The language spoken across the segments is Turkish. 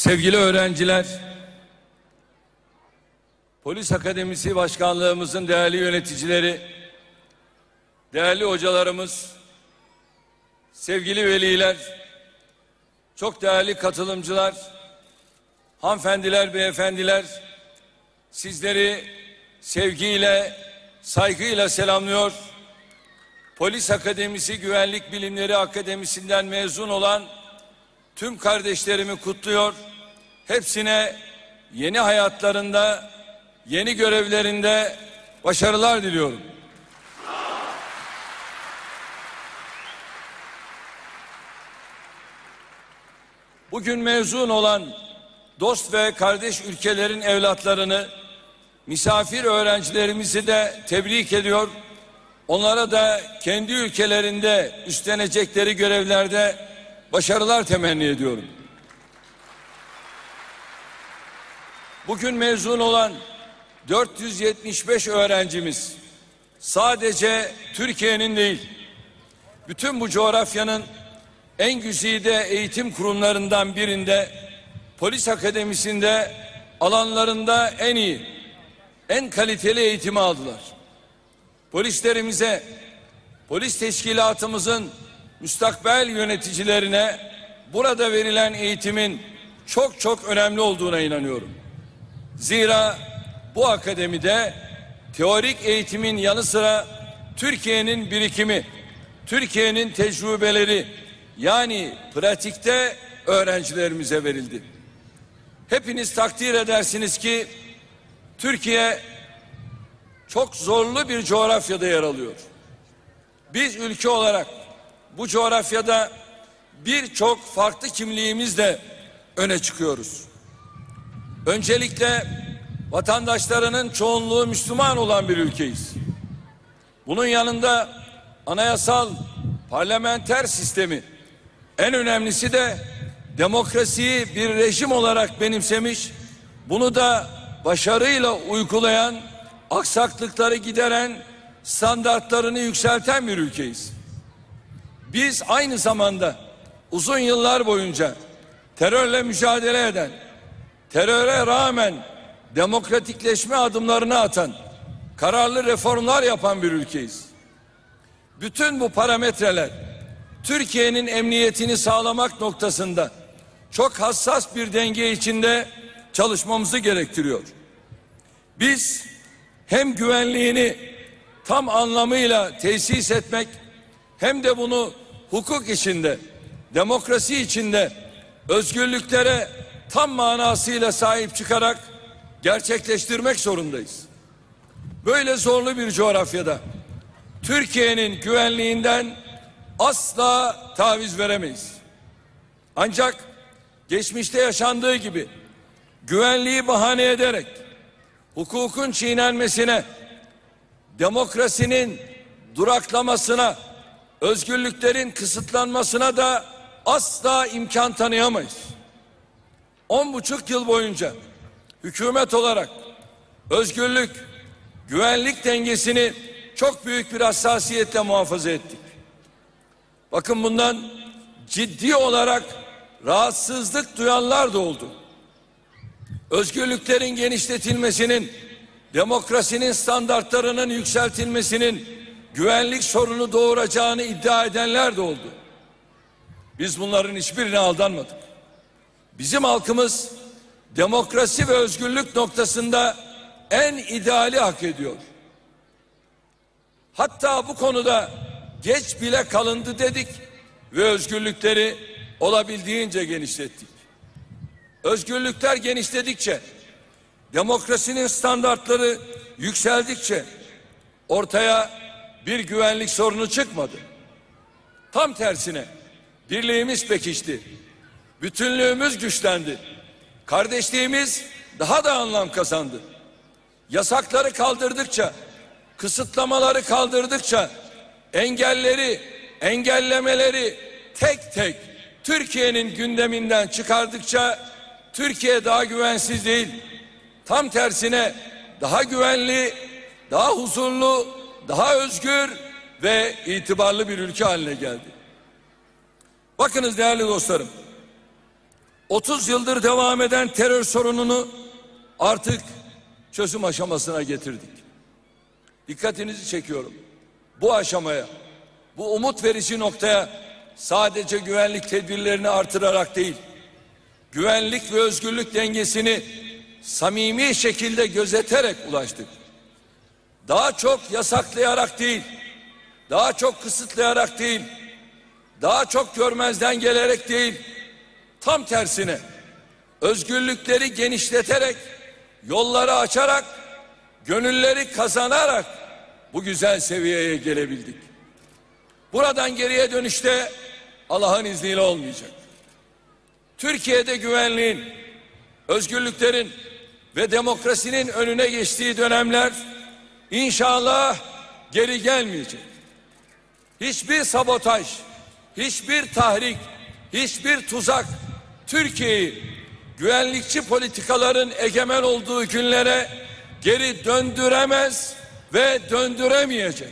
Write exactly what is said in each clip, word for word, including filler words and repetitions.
Sevgili öğrenciler, Polis Akademisi Başkanlığımızın değerli yöneticileri, değerli hocalarımız, sevgili veliler, çok değerli katılımcılar, hanımefendiler, beyefendiler, sizleri sevgiyle, saygıyla selamlıyor. Polis Akademisi Güvenlik Bilimleri Akademisi'nden mezun olan tüm kardeşlerimi kutluyor. Hepsine yeni hayatlarında, yeni görevlerinde başarılar diliyorum. Bugün mezun olan dost ve kardeş ülkelerin evlatlarını, misafir öğrencilerimizi de tebrik ediyor. Onlara da kendi ülkelerinde üstlenecekleri görevlerde başarılar temenni ediyorum. Bugün mezun olan dört yüz yetmiş beş öğrencimiz sadece Türkiye'nin değil, bütün bu coğrafyanın en güzide eğitim kurumlarından birinde, Polis Akademisi'nde alanlarında en iyi, en kaliteli eğitimi aldılar. Polislerimize, polis teşkilatımızın müstakbel yöneticilerine burada verilen eğitimin çok çok önemli olduğuna inanıyorum. Zira bu akademide teorik eğitimin yanı sıra Türkiye'nin birikimi, Türkiye'nin tecrübeleri, yani pratikte öğrencilerimize verildi. Hepiniz takdir edersiniz ki Türkiye çok zorlu bir coğrafyada yer alıyor. Biz ülke olarak bu coğrafyada birçok farklı kimliğimizle öne çıkıyoruz. Öncelikle vatandaşlarının çoğunluğu Müslüman olan bir ülkeyiz. Bunun yanında anayasal, parlamenter sistemi, en önemlisi de demokrasiyi bir rejim olarak benimsemiş, bunu da başarıyla uygulayan, aksaklıkları gideren, standartlarını yükselten bir ülkeyiz. Biz aynı zamanda uzun yıllar boyunca terörle mücadele eden, teröre rağmen demokratikleşme adımlarını atan, kararlı reformlar yapan bir ülkeyiz. Bütün bu parametreler Türkiye'nin emniyetini sağlamak noktasında çok hassas bir denge içinde çalışmamızı gerektiriyor. Biz hem güvenliğini tam anlamıyla tesis etmek, hem de bunu hukuk içinde, demokrasi içinde, özgürlüklere tam manasıyla sahip çıkarak gerçekleştirmek zorundayız. Böyle zorlu bir coğrafyada Türkiye'nin güvenliğinden asla taviz veremeyiz. Ancak geçmişte yaşandığı gibi güvenliği bahane ederek hukukun çiğnenmesine, demokrasinin duraklamasına, özgürlüklerin kısıtlanmasına da asla imkan tanıyamayız. On buçuk yıl boyunca hükümet olarak özgürlük, güvenlik dengesini çok büyük bir hassasiyetle muhafaza ettik. Bakın, bundan ciddi olarak rahatsızlık duyanlar da oldu. Özgürlüklerin genişletilmesinin, demokrasinin standartlarının yükseltilmesinin güvenlik sorunu doğuracağını iddia edenler de oldu. Biz bunların hiçbirine aldanmadık. Bizim halkımız demokrasi ve özgürlük noktasında en ideali hak ediyor. Hatta bu konuda geç bile kalındı dedik ve özgürlükleri olabildiğince genişlettik. Özgürlükler genişledikçe, demokrasinin standartları yükseldikçe ortaya bir güvenlik sorunu çıkmadı. Tam tersine birliğimiz pekişti, bütünlüğümüz güçlendi, kardeşliğimiz daha da anlam kazandı. Yasakları kaldırdıkça, kısıtlamaları kaldırdıkça, engelleri, engellemeleri tek tek Türkiye'nin gündeminden çıkardıkça Türkiye daha güvensiz değil, tam tersine daha güvenli, daha huzurlu, daha özgür ve itibarlı bir ülke haline geldi. Bakınız değerli dostlarım, otuz yıldır devam eden terör sorununu artık çözüm aşamasına getirdik. Dikkatinizi çekiyorum. Bu aşamaya, bu umut verici noktaya sadece güvenlik tedbirlerini artırarak değil, güvenlik ve özgürlük dengesini samimi şekilde gözeterek ulaştık. Daha çok yasaklayarak değil, daha çok kısıtlayarak değil, daha çok görmezden gelerek değil, tam tersine özgürlükleri genişleterek, yolları açarak, gönülleri kazanarak bu güzel seviyeye gelebildik. Buradan geriye dönüşte Allah'ın izniyle olmayacak. Türkiye'de güvenliğin, özgürlüklerin ve demokrasinin önüne geçtiği dönemler inşallah geri gelmeyecek. Hiçbir sabotaj, hiçbir tahrik, hiçbir tuzak Türkiye'yi güvenlikçi politikaların egemen olduğu günlere geri döndüremez ve döndüremeyecek.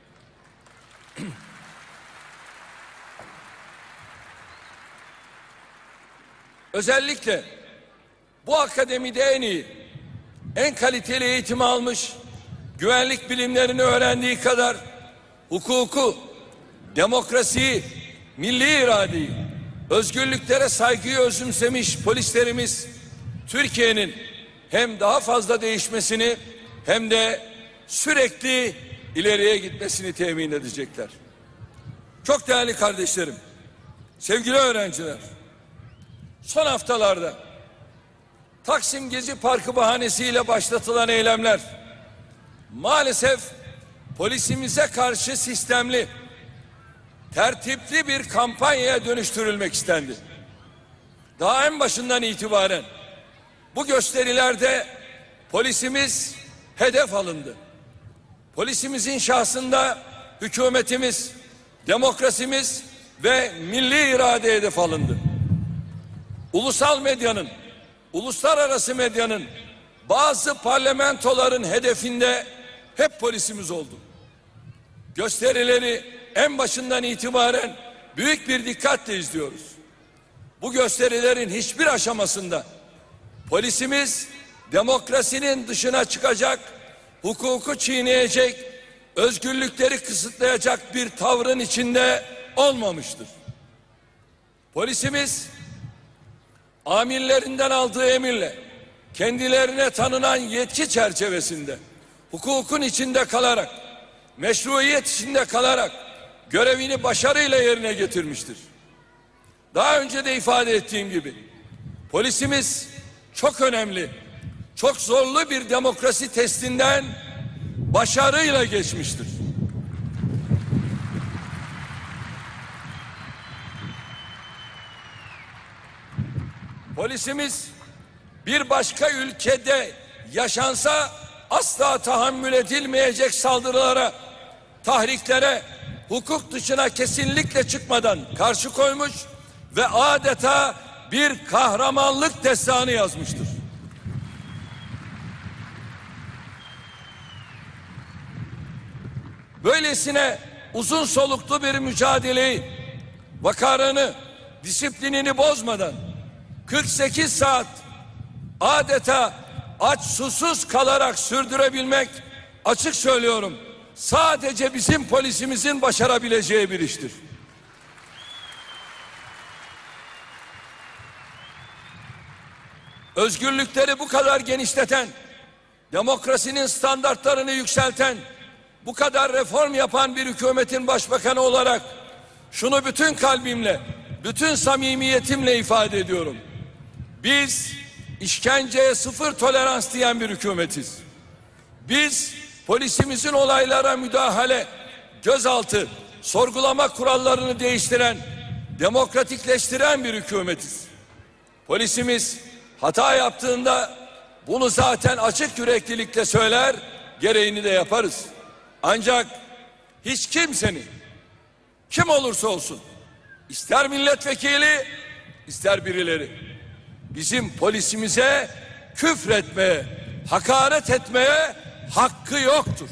Özellikle bu akademide en iyi, en kaliteli eğitimi almış, güvenlik bilimlerini öğrendiği kadar hukuku, demokrasiyi, milli iradeyi, özgürlüklere saygıyı özümsemiş polislerimiz Türkiye'nin hem daha fazla değişmesini hem de sürekli ileriye gitmesini temin edecekler. Çok değerli kardeşlerim, sevgili öğrenciler, son haftalarda Taksim Gezi Parkı bahanesiyle başlatılan eylemler maalesef polisimize karşı sistemli, tertipli bir kampanyaya dönüştürülmek istendi. Daha en başından itibaren bu gösterilerde polisimiz hedef alındı. Polisimizin şahsında hükümetimiz, demokrasimiz ve milli irade hedef alındı. Ulusal medyanın, uluslararası medyanın, bazı parlamentoların hedefinde hep polisimiz oldu. Gösterileri en başından itibaren büyük bir dikkatle izliyoruz. Bu gösterilerin hiçbir aşamasında polisimiz demokrasinin dışına çıkacak, hukuku çiğneyecek, özgürlükleri kısıtlayacak bir tavrın içinde olmamıştır. Polisimiz amirlerinden aldığı emirle kendilerine tanınan yetki çerçevesinde hukukun içinde kalarak, meşruiyet içinde kalarak görevini başarıyla yerine getirmiştir. Daha önce de ifade ettiğim gibi polisimiz çok önemli, çok zorlu bir demokrasi testinden başarıyla geçmiştir. Polisimiz bir başka ülkede yaşansa asla tahammül edilmeyecek saldırılara, tahriklere, hukuk dışına kesinlikle çıkmadan karşı koymuş ve adeta bir kahramanlık destanı yazmıştır. Böylesine uzun soluklu bir mücadeleyi, vakarını, disiplinini bozmadan kırk sekiz saat adeta aç susuz kalarak sürdürebilmek, açık söylüyorum, sadece bizim polisimizin başarabileceği bir iştir. Özgürlükleri bu kadar genişleten, demokrasinin standartlarını yükselten, bu kadar reform yapan bir hükümetin başbakanı olarak şunu bütün kalbimle, bütün samimiyetimle ifade ediyorum. Biz işkenceye sıfır tolerans diyen bir hükümetiz. Biz polisimizin olaylara müdahale, gözaltı, sorgulama kurallarını değiştiren, demokratikleştiren bir hükümetiz. Polisimiz hata yaptığında bunu zaten açık yüreklilikle söyler, gereğini de yaparız. Ancak hiç kimsenin, kim olursa olsun, ister milletvekili, ister birileri, bizim polisimize küfretmeye, hakaret etmeye hakkı yoktur.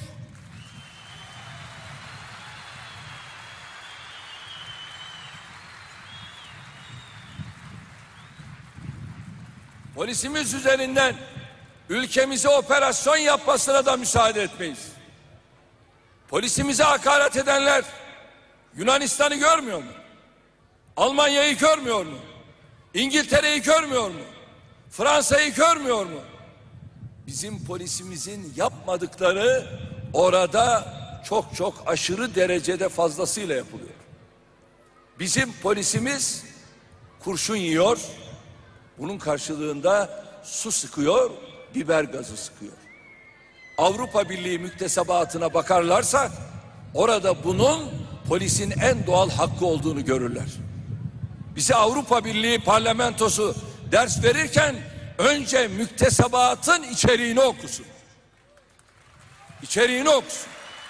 Polisimiz üzerinden ülkemize operasyon yapmasına da müsaade etmeyiz. Polisimize hakaret edenler Yunanistan'ı görmüyor mu? Almanya'yı görmüyor mu? İngiltere'yi görmüyor mu? Fransa'yı görmüyor mu? Bizim polisimizin yapmadıkları orada çok çok aşırı derecede fazlasıyla yapılıyor. Bizim polisimiz kurşun yiyor, bunun karşılığında su sıkıyor, biber gazı sıkıyor. Avrupa Birliği müktesebatına bakarlarsa orada bunun polisin en doğal hakkı olduğunu görürler. Bize Avrupa Birliği parlamentosu ders verirken önce müktesebatın içeriğini okusun. İçeriğini okusun.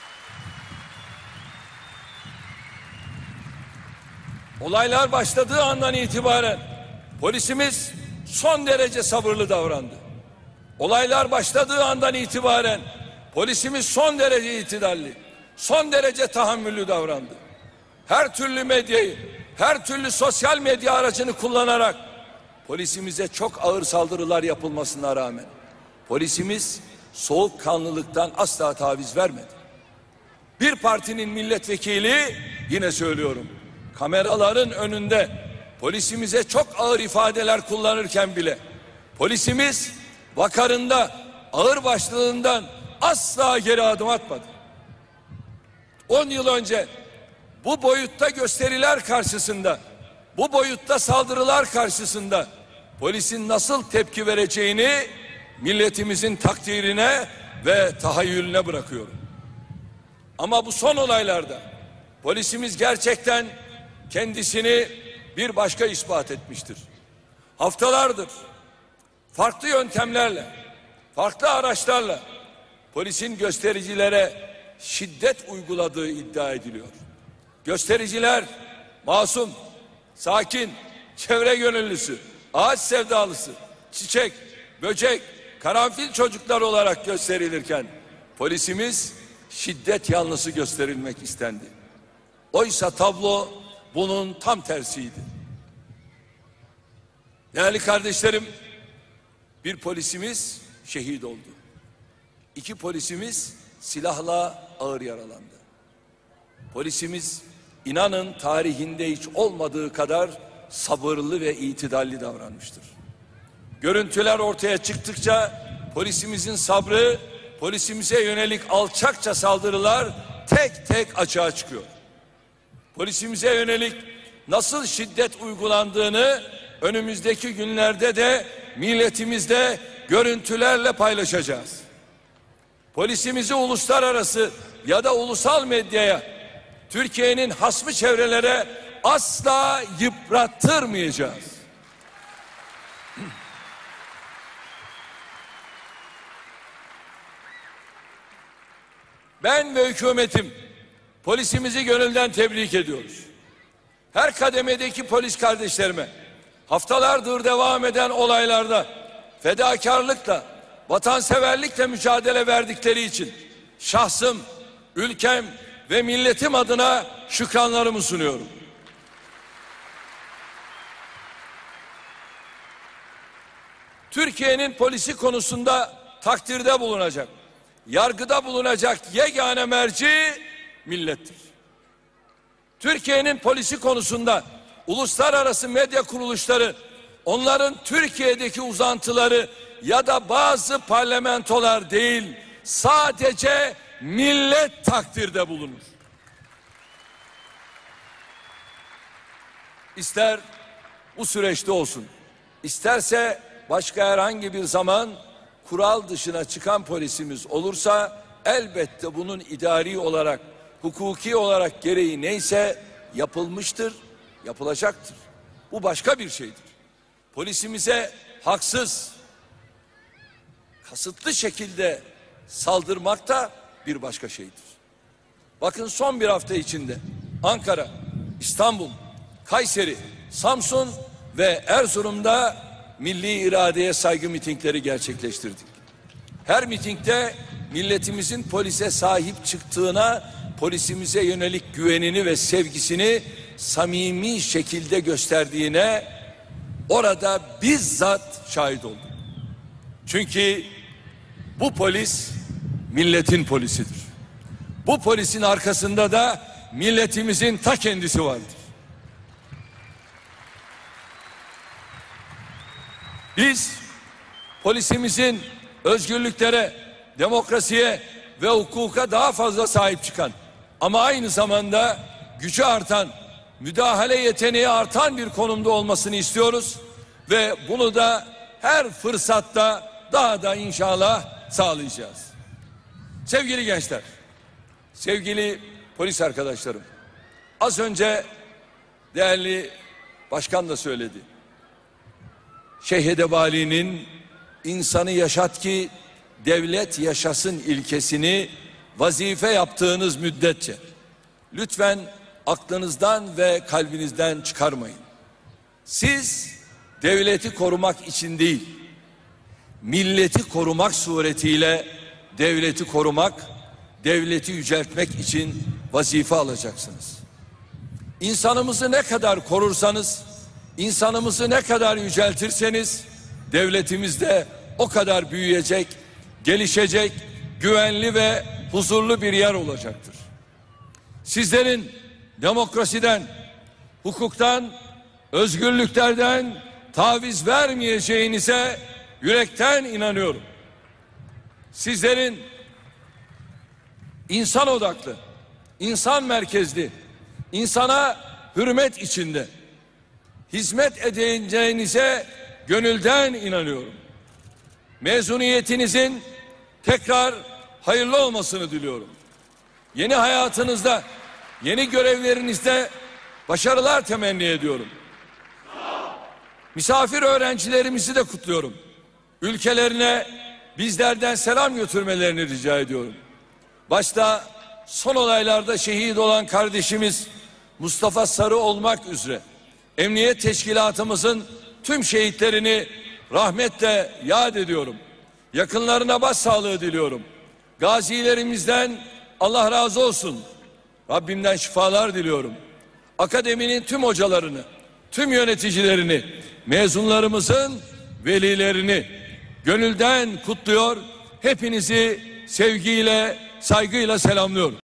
Olaylar başladığı andan itibaren polisimiz son derece sabırlı davrandı. Olaylar başladığı andan itibaren polisimiz son derece itidalli, son derece tahammüllü davrandı. Her türlü medyayı, her türlü sosyal medya aracını kullanarak polisimize çok ağır saldırılar yapılmasına rağmen polisimiz soğukkanlılıktan asla taviz vermedi. Bir partinin milletvekili, yine söylüyorum, kameraların önünde polisimize çok ağır ifadeler kullanırken bile polisimiz vakarında, ağır başlığından asla geri adım atmadı. On yıl önce bu boyutta gösteriler karşısında, bu boyutta saldırılar karşısında polisin nasıl tepki vereceğini milletimizin takdirine ve tahayyülüne bırakıyorum. Ama bu son olaylarda polisimiz gerçekten kendisini bir başka ispat etmiştir. Haftalardır farklı yöntemlerle, farklı araçlarla polisin göstericilere şiddet uyguladığı iddia ediliyor. Göstericiler masum, sakin, çevre gönüllüsü, ağaç sevdalısı, çiçek, böcek, karanfil çocuklar olarak gösterilirken polisimiz şiddet yanlısı gösterilmek istendi. Oysa tablo bunun tam tersiydi. Değerli kardeşlerim, bir polisimiz şehit oldu. İki polisimiz silahla ağır yaralandı. Polisimiz inanın tarihinde hiç olmadığı kadar sabırlı ve itidalli davranmıştır. Görüntüler ortaya çıktıkça polisimizin sabrı, polisimize yönelik alçakça saldırılar tek tek açığa çıkıyor. Polisimize yönelik nasıl şiddet uygulandığını önümüzdeki günlerde de milletimizde görüntülerle paylaşacağız. Polisimizi uluslararası ya da ulusal medyaya, Türkiye'nin hasmı çevrelere asla yıprattırmayacağız. Ben ve hükümetim polisimizi gönülden tebrik ediyoruz. Her kademedeki polis kardeşlerime haftalardır devam eden olaylarda fedakarlıkla, vatanseverlikle mücadele verdikleri için şahsım, ülkem ve milletim adına şükranlarımı sunuyorum. Türkiye'nin polisi konusunda takdirde bulunacak, yargıda bulunacak yegane merci millettir. Türkiye'nin polisi konusunda uluslararası medya kuruluşları, onların Türkiye'deki uzantıları ya da bazı parlamentolar değil, sadece millet takdirde bulunur. İster bu süreçte olsun, isterse başka herhangi bir zaman kural dışına çıkan polisimiz olursa elbette bunun idari olarak, hukuki olarak gereği neyse yapılmıştır, yapılacaktır. Bu başka bir şeydir. Polisimize haksız, kasıtlı şekilde saldırmak da bir başka şeydir. Bakın son bir hafta içinde Ankara, İstanbul, Kayseri, Samsun ve Erzurum'da milli iradeye saygı mitingleri gerçekleştirdik. Her mitingde milletimizin polise sahip çıktığına, polisimize yönelik güvenini ve sevgisini samimi şekilde gösterdiğine orada bizzat şahit oldum. Çünkü bu polis milletin polisidir. Bu polisin arkasında da milletimizin ta kendisi vardır. Biz polisimizin özgürlüklere, demokrasiye ve hukuka daha fazla sahip çıkan ama aynı zamanda gücü artan, müdahale yeteneği artan bir konumda olmasını istiyoruz ve bunu da her fırsatta daha da inşallah sağlayacağız. Sevgili gençler, sevgili polis arkadaşlarım, az önce değerli başkan da söyledi. Şeyh Edebali'nin insanı yaşat ki devlet yaşasın ilkesini vazife yaptığınız müddetçe lütfen aklınızdan ve kalbinizden çıkarmayın. Siz devleti korumak için değil, milleti korumak suretiyle devleti korumak, devleti yüceltmek için vazife alacaksınız. İnsanımızı ne kadar korursanız, insanımızı ne kadar yüceltirseniz devletimiz de o kadar büyüyecek, gelişecek, güvenli ve huzurlu bir yer olacaktır. Sizlerin demokrasiden, hukuktan, özgürlüklerden taviz vermeyeceğinize yürekten inanıyorum. Sizlerin insan odaklı, insan merkezli, insana hürmet içinde hizmet edeceğinize gönülden inanıyorum. Mezuniyetinizin tekrar hayırlı olmasını diliyorum. Yeni hayatınızda, yeni görevlerinizde başarılar temenni ediyorum. Misafir öğrencilerimizi de kutluyorum. Ülkelerine bizlerden selam götürmelerini rica ediyorum. Başta son olaylarda şehit olan kardeşimiz Mustafa Sarı olmak üzere Emniyet Teşkilatımızın tüm şehitlerini rahmetle yad ediyorum. Yakınlarına başsağlığı diliyorum. Gazilerimizden Allah razı olsun. Rabbimden şifalar diliyorum. Akademinin tüm hocalarını, tüm yöneticilerini, mezunlarımızın velilerini gönülden kutluyor. Hepinizi sevgiyle, saygıyla selamlıyorum.